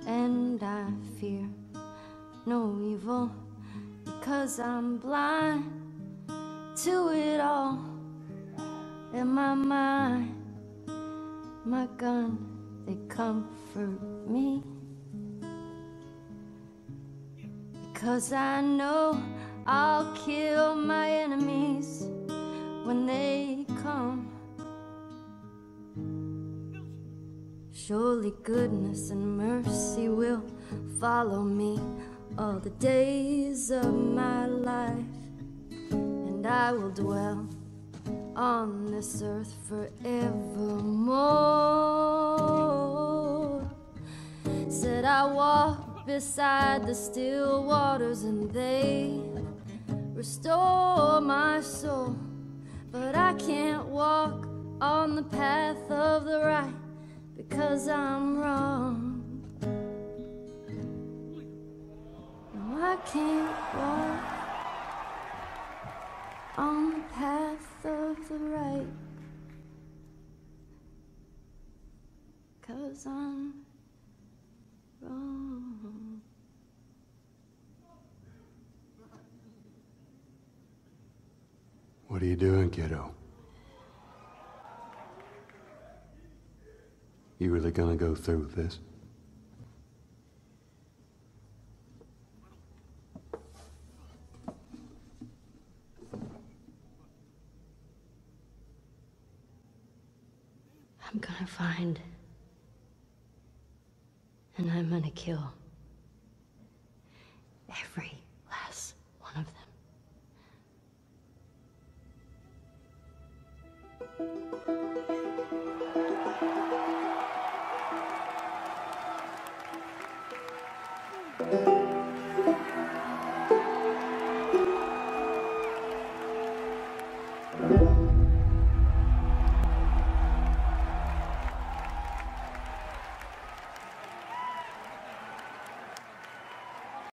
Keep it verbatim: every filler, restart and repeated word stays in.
and I fear no evil, because I'm blind to it all. In my mind, my gun, they comfort me, because I know I'll kill my enemies when they come. Surely goodness and mercy will follow me all the days of my life, and I will dwell on this earth forevermore. Said I walk beside the still waters and they restore my soul, but I can't walk on the path of the right because I'm wrong. No, I can't walk on the path of the right, 'cause I'm wrong. What are you doing, kiddo? You really gonna go through with this? I'm gonna find, and I'm gonna kill every last one of them.